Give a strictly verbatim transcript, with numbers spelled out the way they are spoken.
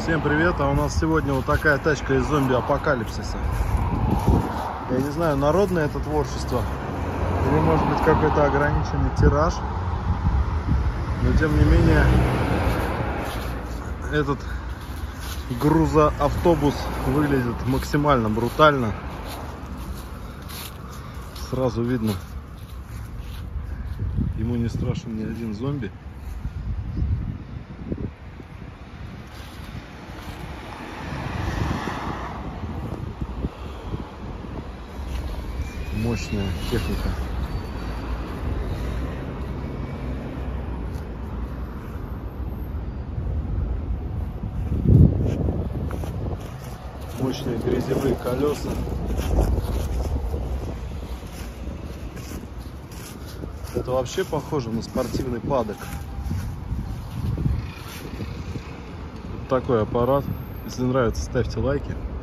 Всем привет, а у нас сегодня вот такая тачка из зомби-апокалипсиса. Я не знаю, народное это творчество или может быть какой-то ограниченный тираж, но тем не менее этот грузоавтобус выглядит максимально брутально. Сразу видно, ему не страшен ни один зомби. Мощная техника. Мощные грязевые колеса. Это вообще похоже на спортивный паддок. Вот такой аппарат. Если нравится, ставьте лайки.